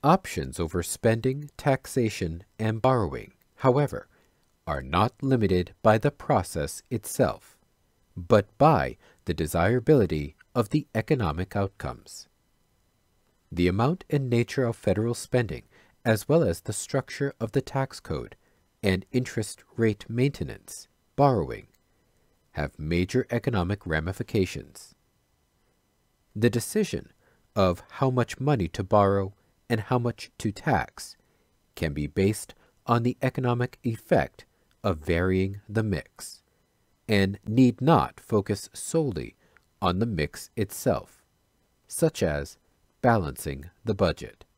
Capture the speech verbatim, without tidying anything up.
Options over spending, taxation, and borrowing, however, are not limited by the process itself, but by the desirability of the economic outcomes. The amount and nature of federal spending, as well as the structure of the tax code and interest rate maintenance, borrowing, have major economic ramifications. The decision of how much money to borrow and how much to tax can be based on the economic effect of varying the mix, and need not focus solely on the mix itself, such as balancing the budget.